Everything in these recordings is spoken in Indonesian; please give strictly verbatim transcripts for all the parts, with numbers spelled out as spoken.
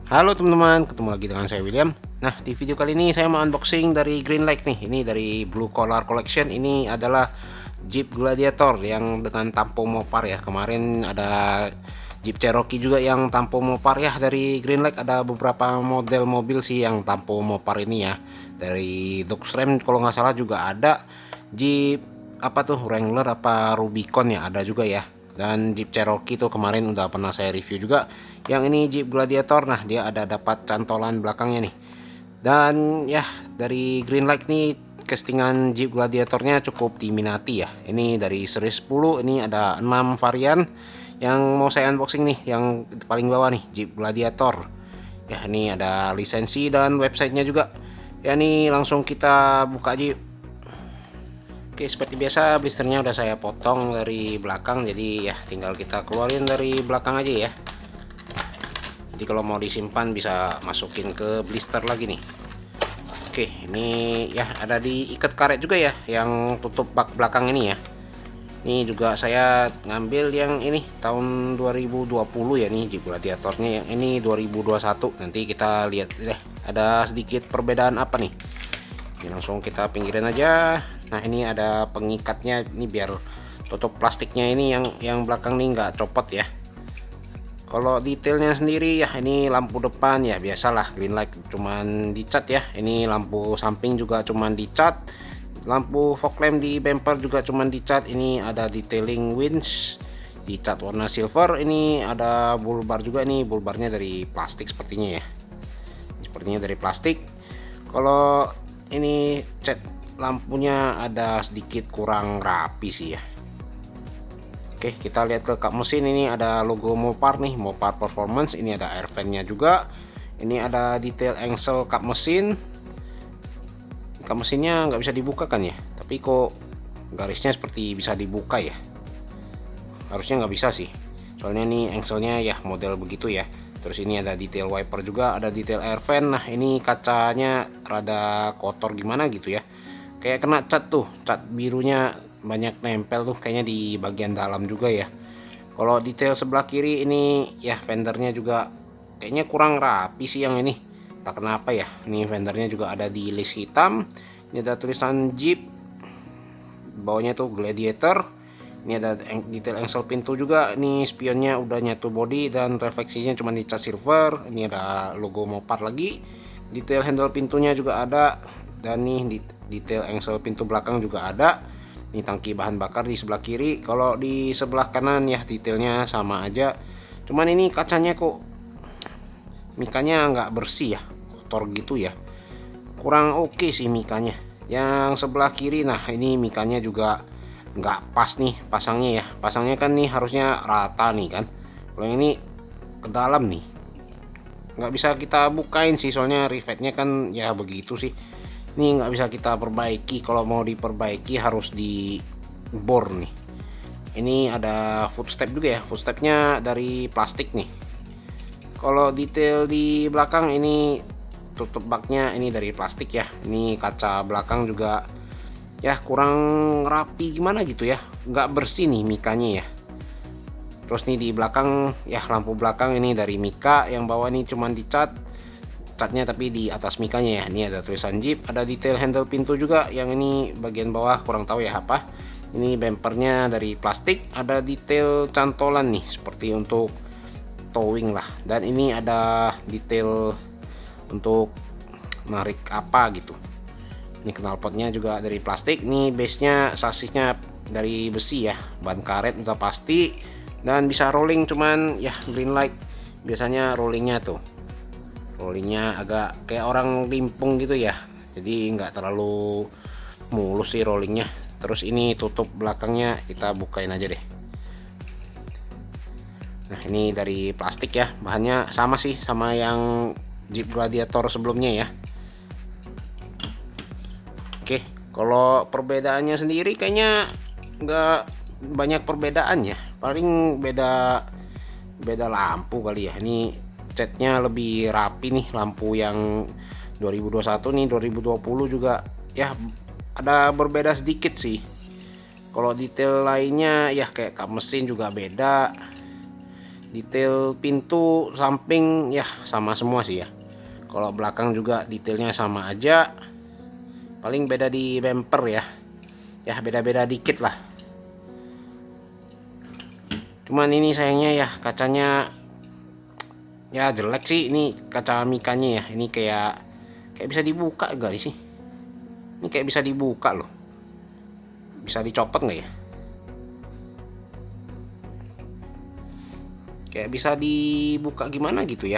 Halo teman-teman, ketemu lagi dengan saya William. Nah, di video kali ini saya mau unboxing dari Greenlight nih. Ini dari Blue Collar Collection. Ini adalah Jeep Gladiator yang dengan tampo Mopar ya. Kemarin ada Jeep Cherokee juga yang tampo Mopar ya. Dari Greenlight ada beberapa model mobil sih yang tampo Mopar ini ya. Dari Dodge Ram kalau nggak salah juga ada. Jeep apa tuh Wrangler apa Rubicon ya, ada juga ya. Dan Jeep Cherokee tuh kemarin udah pernah saya review juga. Yang ini Jeep Gladiator, nah dia ada dapat cantolan belakangnya nih. Dan ya dari Greenlight nih castingan Jeep Gladiatornya cukup diminati ya. Ini dari seri sepuluh, ini ada enam varian yang mau saya unboxing nih. Yang paling bawah nih Jeep Gladiator. Ya ini ada lisensi dan websitenya juga. Ya ini langsung kita buka aja yuk. Oke, seperti biasa blisternya udah saya potong dari belakang, jadi ya tinggal kita keluarin dari belakang aja ya. Jadi kalau mau disimpan bisa masukin ke blister lagi nih. Oke, ini ya ada diikat karet juga ya yang tutup bak belakang ini ya. Ini juga saya ngambil yang ini tahun dua ribu dua puluh ya nih Jeep Gladiatornya, yang ini dua ribu dua puluh satu. Nanti kita lihat deh ada sedikit perbedaan apa nih. Ini langsung kita pinggirin aja. Nah ini ada pengikatnya ini biar tutup plastiknya ini yang yang belakang nih nggak copot ya. Kalau detailnya sendiri ya ini lampu depan ya biasalah Greenlight cuman dicat ya. Ini lampu samping juga cuman dicat. Lampu fog lamp di bumper juga cuman dicat. Ini ada detailing winch dicat warna silver. Ini ada bull bar juga, nih bull barnya dari plastik sepertinya ya. Sepertinya dari plastik. Kalau ini cat lampunya ada sedikit kurang rapi sih ya. Oke, kita lihat ke kap mesin. Ini ada logo Mopar nih, Mopar Performance. Ini ada air fan-nya juga. Ini ada detail engsel kap mesin. Kap mesinnya nggak bisa dibuka kan ya, tapi kok garisnya seperti bisa dibuka ya. Harusnya nggak bisa sih, soalnya ini engselnya ya model begitu ya. Terus ini ada detail wiper juga, ada detail air fan. Nah ini kacanya rada kotor gimana gitu ya, kayak kena cat tuh, cat birunya banyak nempel tuh kayaknya di bagian dalam juga ya. Kalau detail sebelah kiri ini ya fendernya juga kayaknya kurang rapi sih yang ini, tak kenapa ya. Ini fendernya juga ada di list hitam. Ini ada tulisan Jeep, bawahnya tuh Gladiator. Ini ada detail engsel pintu juga. Ini spionnya udah nyatu body dan refleksinya cuma dicat silver. Ini ada logo Mopar lagi. Detail handle pintunya juga ada. Dan nih detail engsel pintu belakang juga ada. Ini tangki bahan bakar di sebelah kiri. Kalau di sebelah kanan ya detailnya sama aja. Cuman ini kacanya kok mikanya nggak bersih ya, kotor gitu ya. Kurang oke sih mikanya. Yang sebelah kiri, nah ini mikanya juga nggak pas nih pasangnya ya. Pasangnya kan nih harusnya rata nih kan. Kalau ini ke dalam nih, nggak bisa kita bukain sih, soalnya rivetnya kan ya begitu sih. Ini nggak bisa kita perbaiki. Kalau mau diperbaiki harus di bor nih. Ini ada footstep juga ya, footstepnya dari plastik nih. Kalau detail di belakang ini tutup baknya ini dari plastik ya. Ini kaca belakang juga ya kurang rapi gimana gitu ya, nggak bersih nih mikanya ya. Terus nih di belakang ya lampu belakang ini dari mika, yang bawah ini cuman dicat catnya tapi di atas mikanya ya. Ini ada tulisan Jeep, ada detail handle pintu juga, yang ini bagian bawah kurang tahu ya apa. Ini bumpernya dari plastik, ada detail cantolan nih seperti untuk towing lah. Dan ini ada detail untuk narik apa gitu. Ini knalpotnya juga dari plastik. Ini base-nya sasisnya dari besi ya, ban karet udah pasti. Dan bisa rolling, cuman ya Greenlight biasanya rollingnya tuh rollingnya agak kayak orang limpung gitu ya, jadi nggak terlalu mulus sih rollingnya. Terus ini tutup belakangnya kita bukain aja deh. Nah ini dari plastik ya, bahannya sama sih sama yang Jeep Gladiator sebelumnya ya. Oke, kalau perbedaannya sendiri kayaknya nggak banyak perbedaannya, paling beda beda lampu kali ya. Ini catnya lebih rapi nih, lampu yang dua ribu dua puluh satu nih dua ribu dua puluh juga ya ada berbeda sedikit sih. Kalau detail lainnya ya kayak kap mesin juga beda. Detail pintu samping ya sama semua sih ya. Kalau belakang juga detailnya sama aja, paling beda di bumper ya. Ya beda-beda dikit lah. Cuman ini sayangnya ya kacanya ya jelek sih, ini kaca mikanya ya. Ini kayak kayak bisa dibuka enggak sih? Ini kayak bisa dibuka loh. Bisa dicopot nggak ya? Kayak bisa dibuka gimana gitu ya?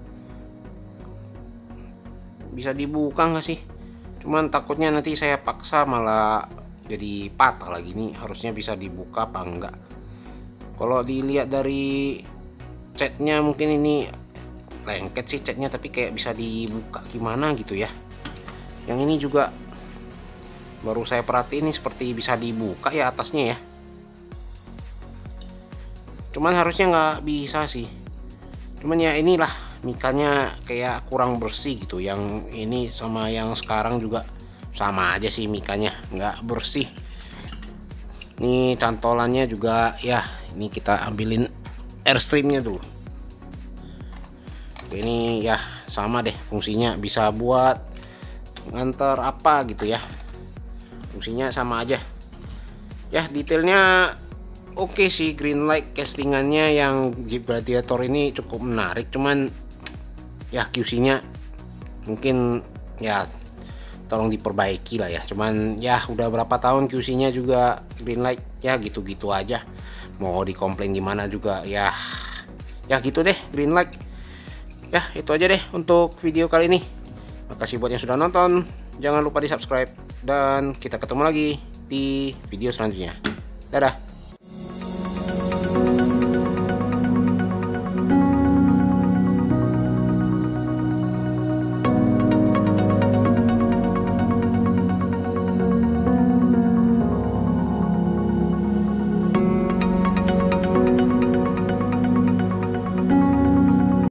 Bisa dibuka nggak sih? Cuman takutnya nanti saya paksa malah jadi patah lagi. Nih harusnya bisa dibuka apa enggak? Kalau dilihat dari catnya mungkin ini lengket sih catnya, tapi kayak bisa dibuka gimana gitu ya. Yang ini juga baru saya perhatiin nih, seperti bisa dibuka ya atasnya ya. Cuman harusnya nggak bisa sih. Cuman ya inilah mikanya kayak kurang bersih gitu. Yang ini sama yang sekarang juga sama aja sih, mikanya nggak bersih. Ini cantolannya juga ya, ini kita ambilin airstreamnya dulu. Ini ya sama deh fungsinya, bisa buat nganter apa gitu ya, fungsinya sama aja ya. Detailnya oke sih, green light castingannya yang Jeep Gladiator ini cukup menarik. Cuman ya Q C-nya mungkin ya tolong diperbaiki lah ya. Cuman ya udah berapa tahun Q C-nya juga green light ya gitu-gitu aja. Mau dikomplain gimana juga ya. Ya gitu deh green light. Ya itu aja deh untuk video kali ini. Makasih buat yang sudah nonton. Jangan lupa di subscribe dan kita ketemu lagi di video selanjutnya. Dadah.